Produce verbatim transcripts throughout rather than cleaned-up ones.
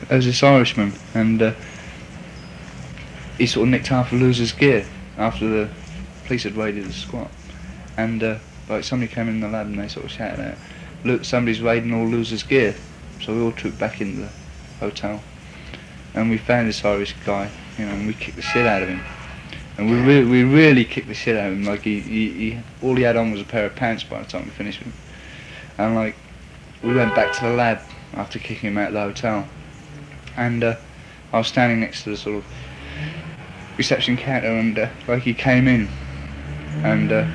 there was this Irishman, and uh, he sort of nicked half of Loser's gear after the police had raided the squat. And uh, like somebody came in the lab and they sort of shouted out, "Look, somebody's raiding all Loser's gear." So we all trooped back into the hotel, and we found this Irish guy, you know, and we kicked the shit out of him. And we really, we really kicked the shit out of him. Like he, he, he, all he had on was a pair of pants by the time we finished with him. And like, we went back to the lab after kicking him out of the hotel, and uh, I was standing next to the sort of reception counter, and uh, like he came in, and uh,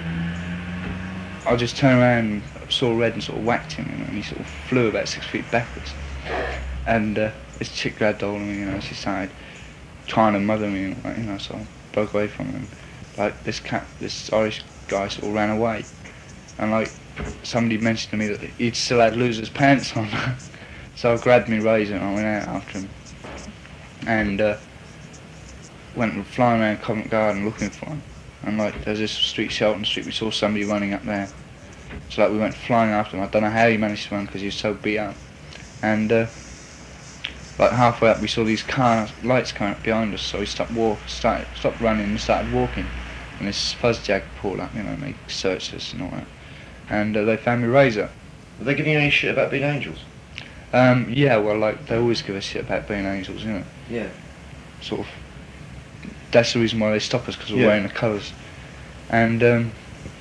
I just turned around and saw red and sort of whacked him, you know, and he sort of flew about six feet backwards. And uh, this chick grabbed hold of me, you know, she started trying to mother me, like, you know, so I broke away from him. Like this cat, this Irish guy sort of ran away, and like somebody mentioned to me that he'd still had Loser's pants on. So I grabbed my razor and I went out after him, and uh, went flying around Covent Garden looking for him. And like there's this street, Shelton Street, we saw somebody running up there. So like we went flying after him. I don't know how he managed to run because he was so beat up. And uh, like halfway up we saw these car lights coming up behind us, so we stopped walk, started, stopped running and started walking. And this fuzz jag pulled up, you know, and they searched us and all that. And uh, they found my razor. Were they giving you any shit about being angels? Um, yeah, well, like they always give us shit about being angels, you know. Yeah. Sort of. That's the reason why they stop us, because we're yeah. wearing the colours. And um,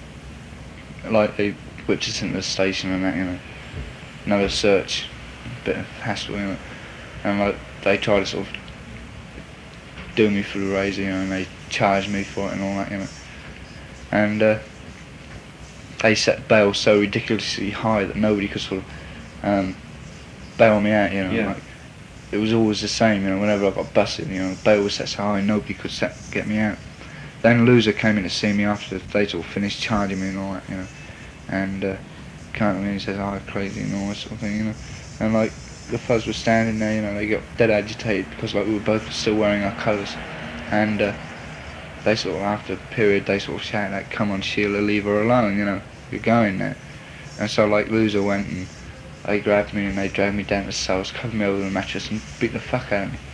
like they whipped us into the station and that, you know. Another search, a bit of hassle, you know. And like they tried to sort of do me for the razor, you know, and they charged me for it and all that, you know. And uh, they set bail so ridiculously high that nobody could sort of um, bail me out, you know. Yeah. Like, it was always the same, you know. Whenever I got busted, you know, bail was set so high, nobody could set, get me out. Then Loser came in to see me after they sort of finished charging me and all that, you know. And uh, came up to me and he says, "Oh, crazy," and all that sort of thing, you know. And like the fuzz was standing there, you know, they got dead agitated because like we were both still wearing our colours. And uh, they sort of, after a period, they sort of shouted like, "Come on, Sheila, leave her alone, you know, you're going there." And so like Loser went and they grabbed me and they dragged me down the cells, covered me over the mattress and beat the fuck out of me.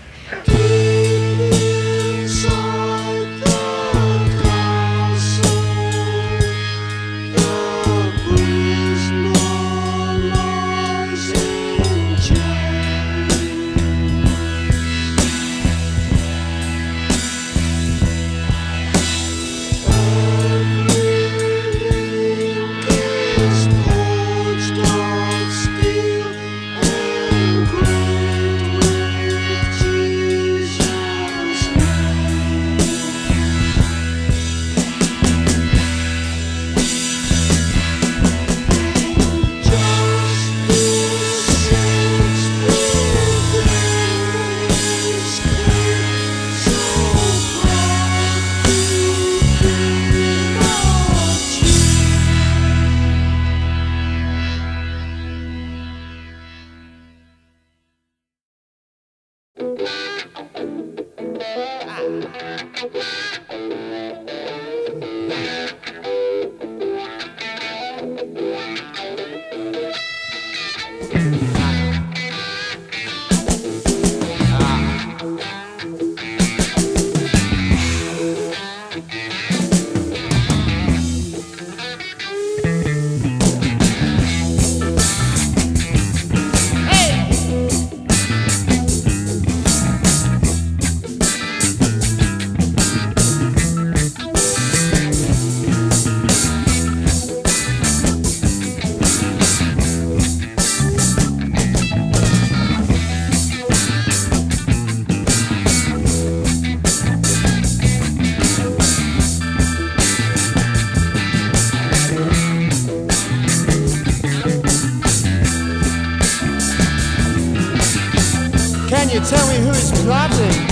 Can you tell me who is plotting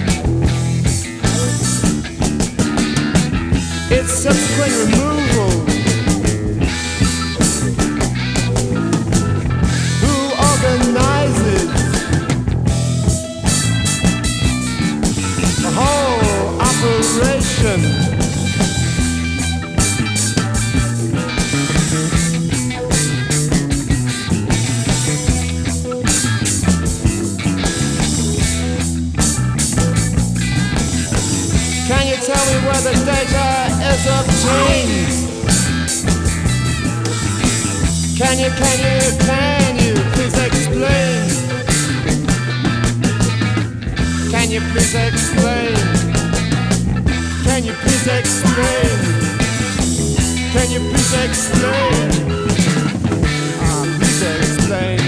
its subsequent removal? Who organizes the whole operation? has obtained. Can you, can you, can you please explain? Can you please explain? Can you please explain? Can you please explain? Ah, please explain.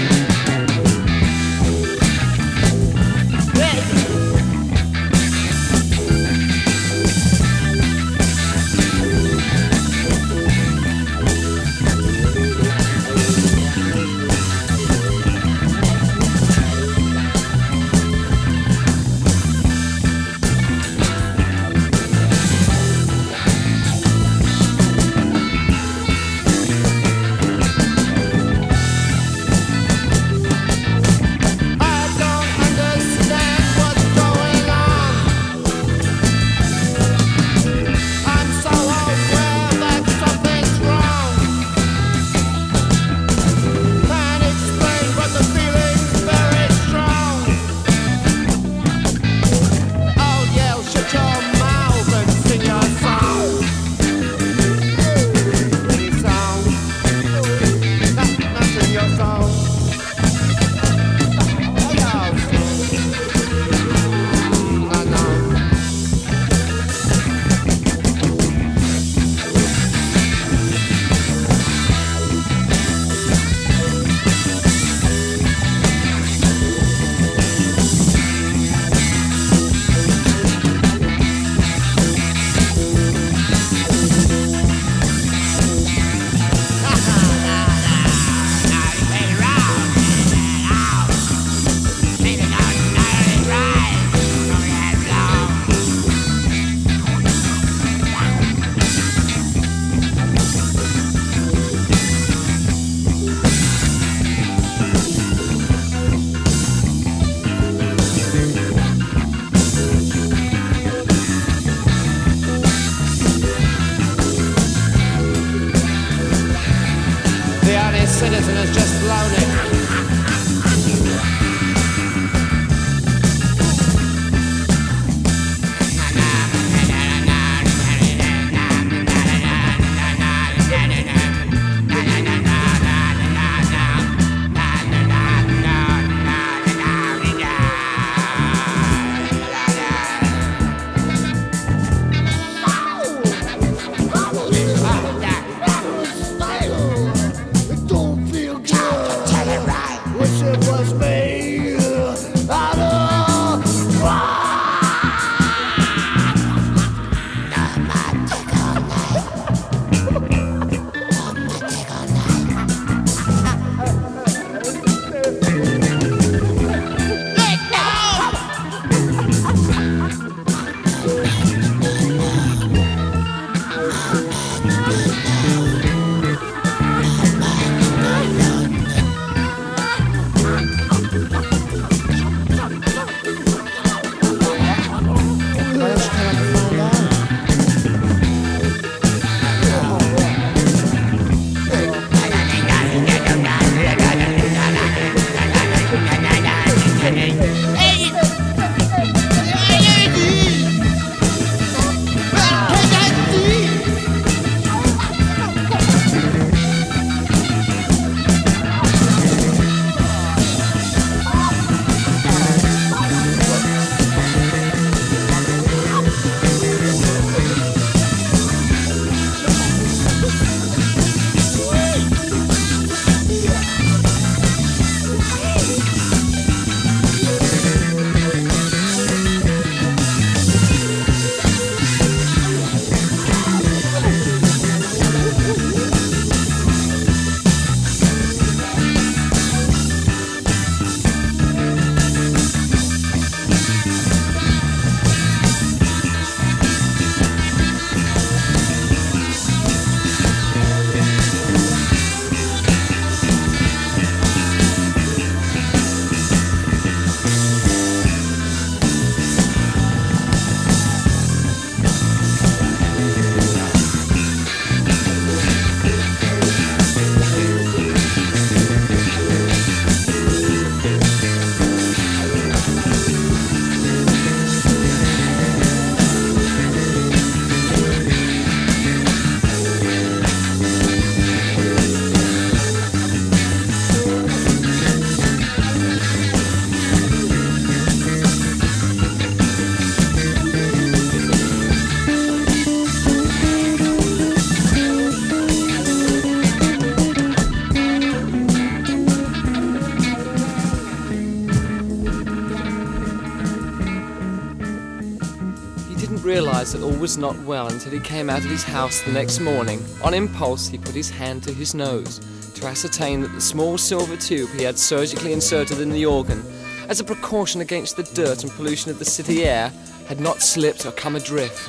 didn't realise that all was not well until he came out of his house the next morning. On impulse, he put his hand to his nose to ascertain that the small silver tube he had surgically inserted in the organ, as a precaution against the dirt and pollution of the city air, had not slipped or come adrift.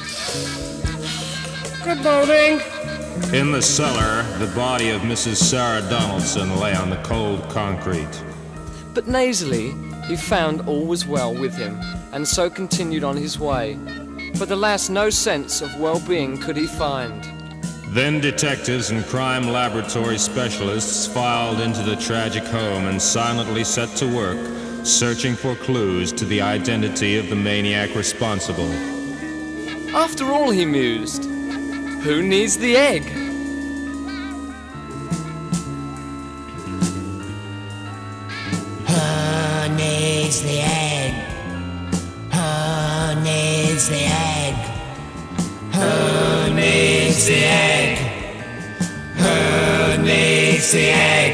Good morning. In the cellar, the body of Missus Sarah Donaldson lay on the cold concrete. But nasally, he found all was well with him, and so continued on his way. But alas, no sense of well-being could he find. Then detectives and crime laboratory specialists filed into the tragic home and silently set to work, searching for clues to the identity of the maniac responsible. After all, he mused, who needs the egg? Who needs the egg? Who needs the egg? Who needs the egg? Who needs the egg?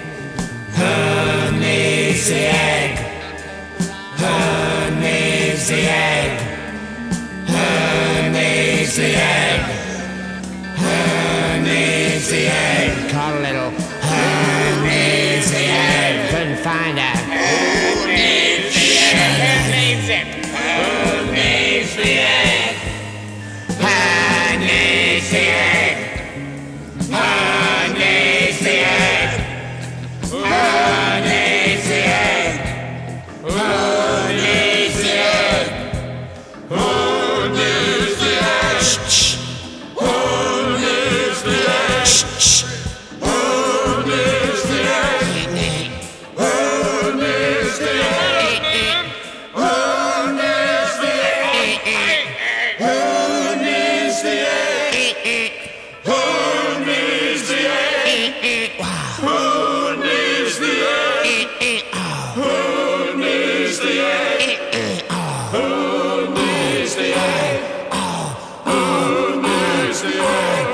Who needs the egg? Who needs the egg? Who needs the egg? Who needs the egg? Call a little. Who needs the egg? Couldn't find her. Who needs the egg? Who needs it? Who needs the egg? Who needs the egg? Who needs the egg? Who needs the egg? Who needs the egg? Who needs the egg? Shh. Who needs the egg? Shh. Who needs the egg? Who needs the egg? Who needs the egg? Who needs the egg? Who needs the egg? Who needs the egg? Who needs the egg? Who needs the egg? Who needs the egg?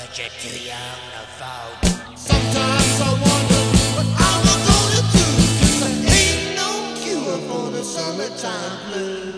'cause you're too young to vote. Sometimes I wonder what I'm gonna do, 'cause there ain't no cure for the summertime blues.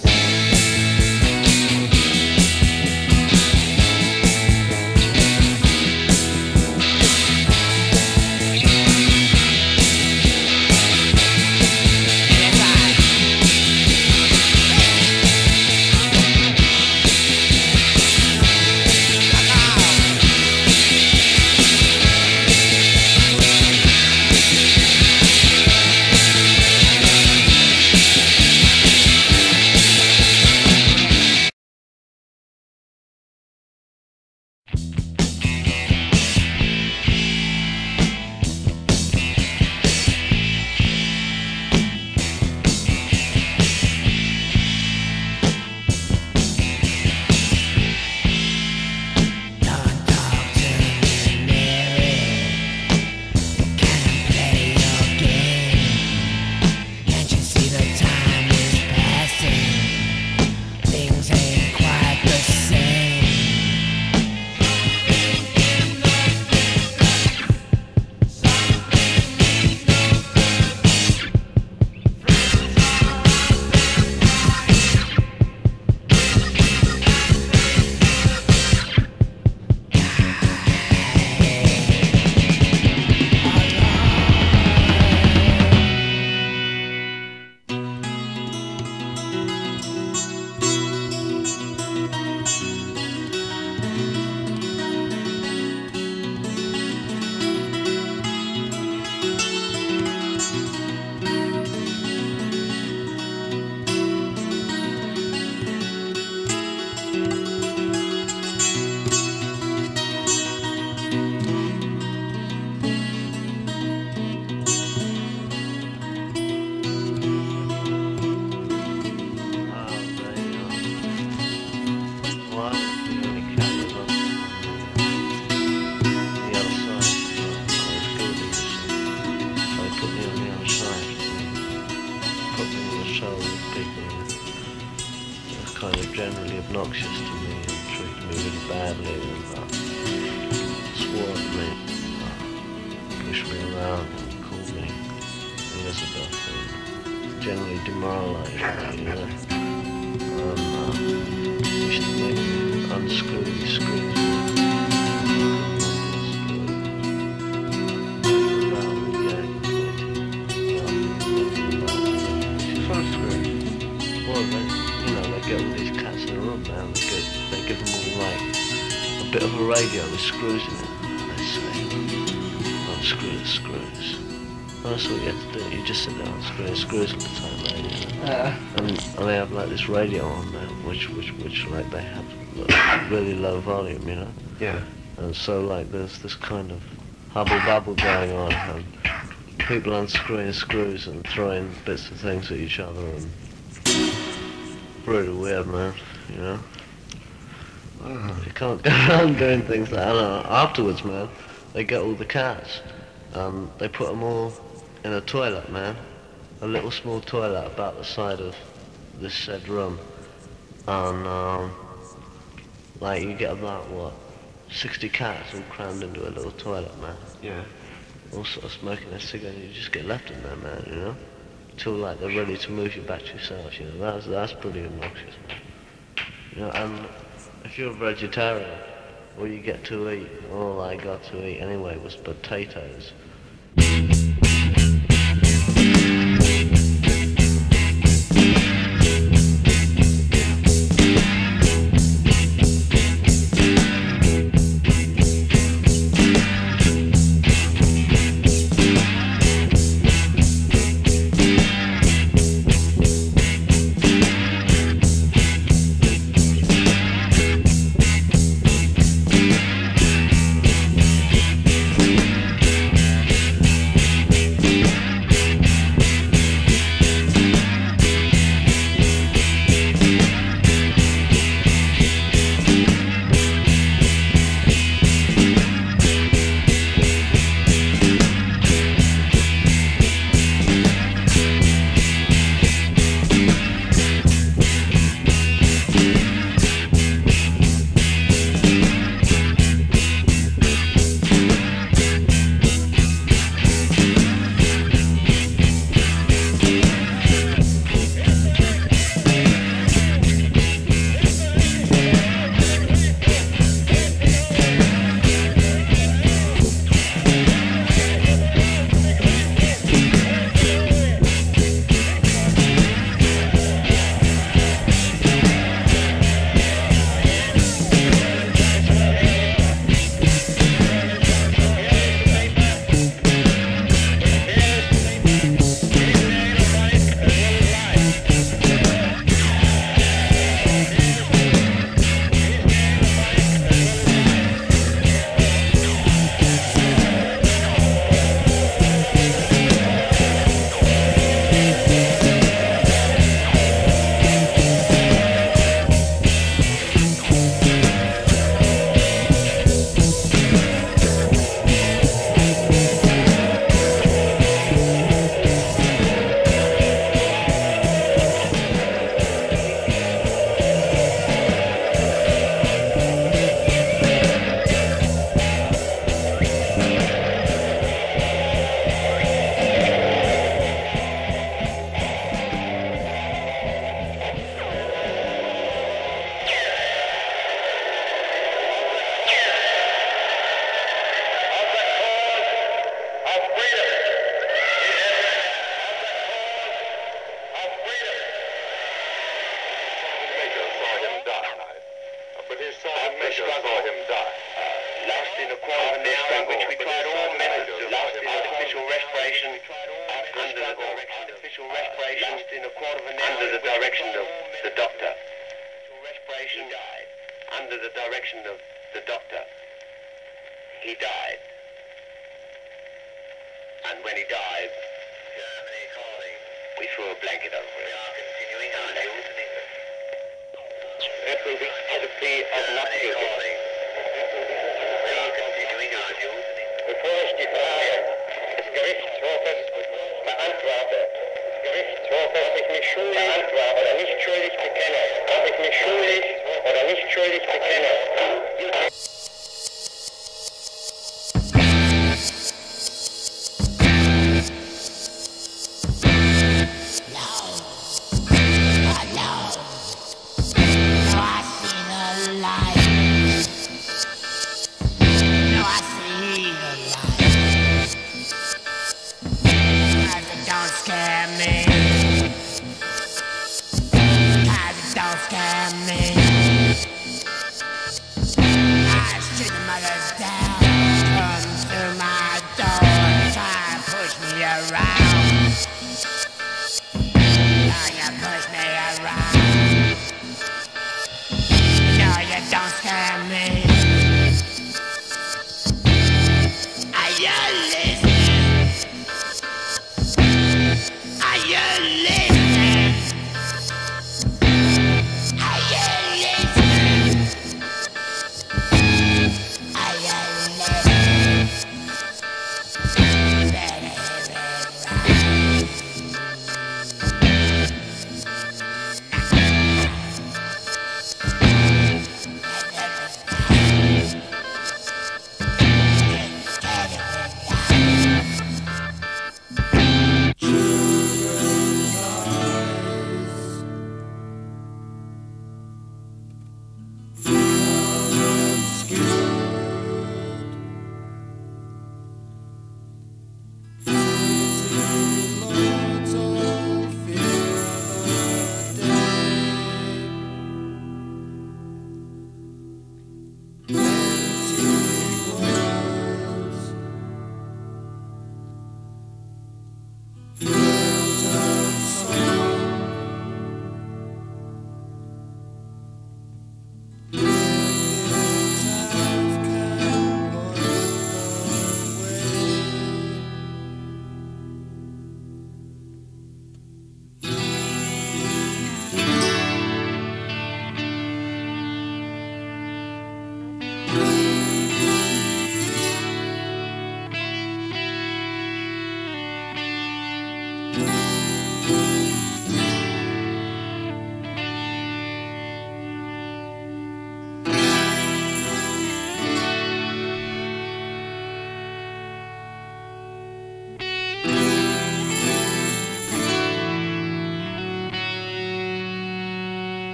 Generally obnoxious to me and treated me really badly and uh, swore at me, uh, pushed me around and called me Elizabeth and generally demoralised me, you know. And uh, used to make me unscrew these screws. Get all these cats in the room now, they, get, they give them all like a bit of a radio with screws in it, and they say, unscrew the screws. And that's all you have to do, you just sit there and unscrew the screws all the time, radio. Uh. And, and they have like this radio on there, which, which, which like they have like, really low volume, you know? Yeah. And so like there's this kind of hubble-bubble going on, and people unscrewing screws and throwing bits of things at each other, and really weird, man, you know? Oh. You can't go around doing things like that. And, uh, afterwards, man, they get all the cats, and they put them all in a toilet, man. A little small toilet about the side of this said room. And, um, like, you get about, what, sixty cats all crammed into a little toilet, man. Yeah. All sort of smoking a cigarette, and you just get left in there, man, you know? Till like they're ready to move you back to yourself, you know, that's, that's pretty obnoxious. You know, and if you're a vegetarian, all you get to eat, all I got to eat anyway was potatoes. saw him die. Last in a quarter of an hour in which we tried all methods of artificial respiration under the artificial respiration in a quarter of an hour under the direction of the doctor. Respiration died. Under the direction of the doctor. He died. And when he died, Germany calling. We threw a blanket over it. We are continuing our news in England. It will be out of the of Germany calling. We are continuing our news in England. Bevor ich die Frage des Gerichtshofes beantworte, des Gerichtshofes, ob ich mich schuldig oder nicht schuldig bekenne, ob ich mich schuldig oder nicht schuldig bekenne.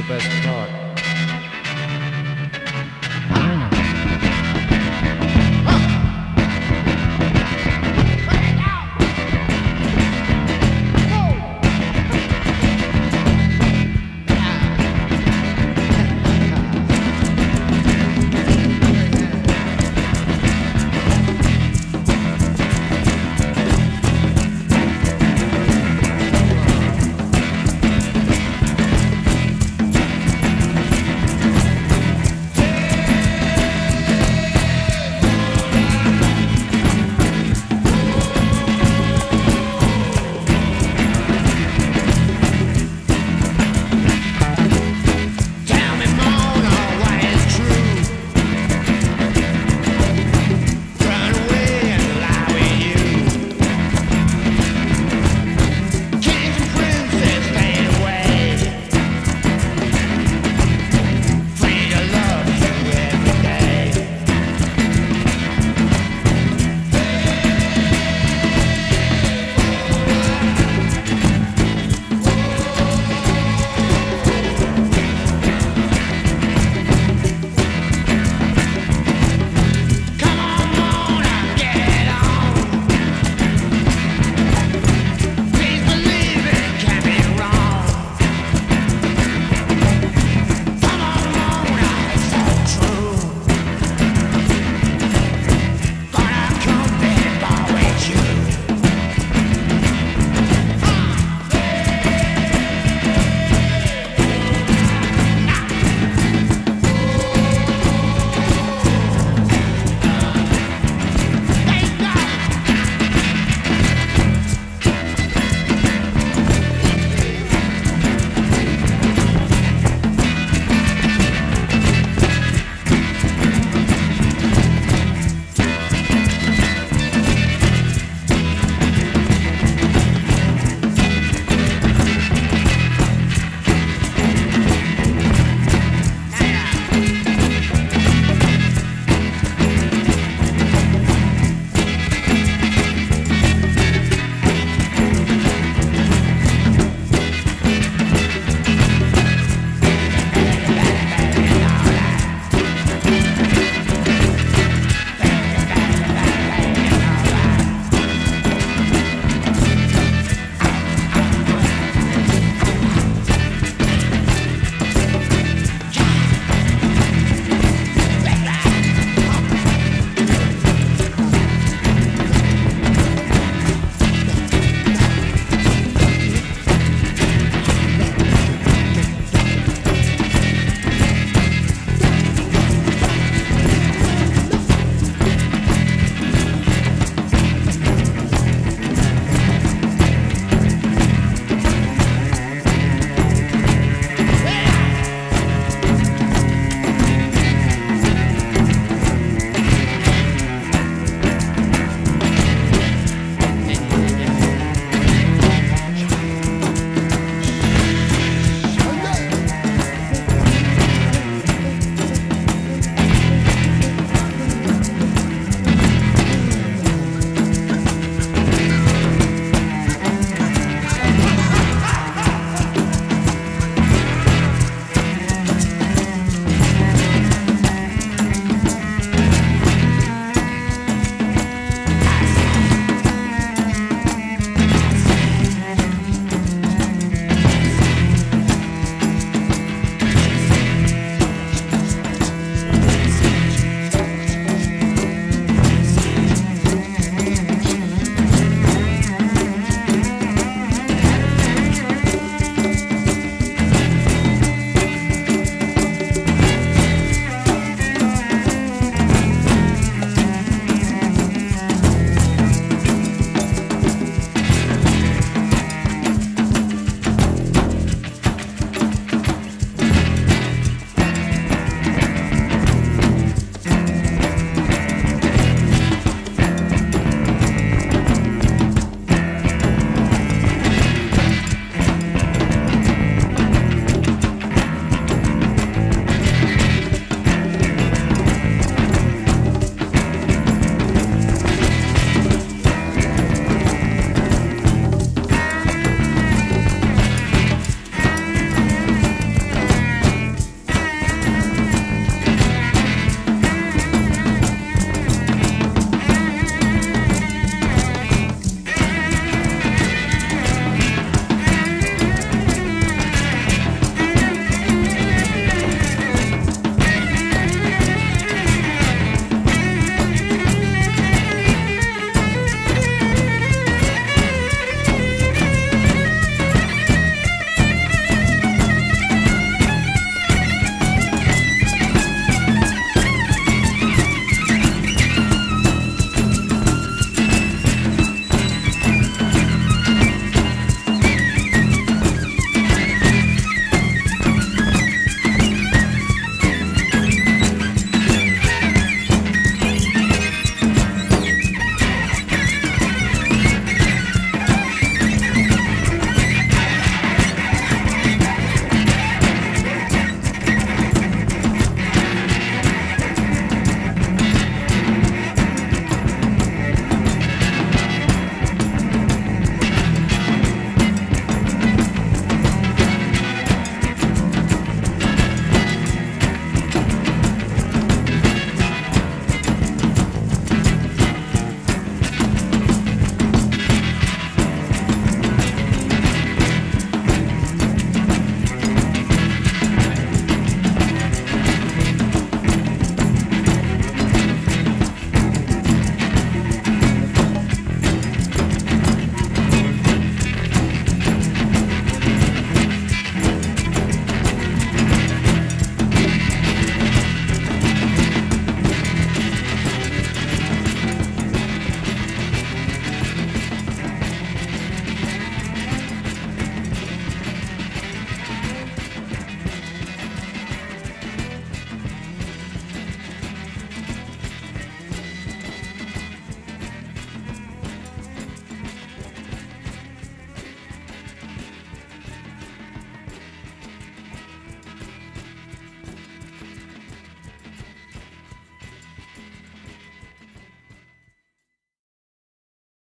best part.